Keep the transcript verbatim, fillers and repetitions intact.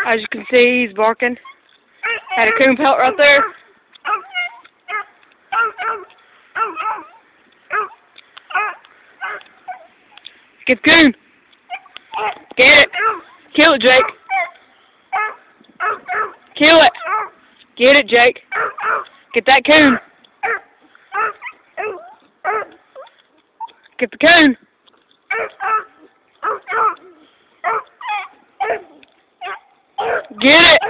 As you can see, he's barking. Had a coon pelt right there. Get the coon. Get it. Kill it, Jake. Kill it. Get it, Jake. Get that coon. Get the coon. Get it.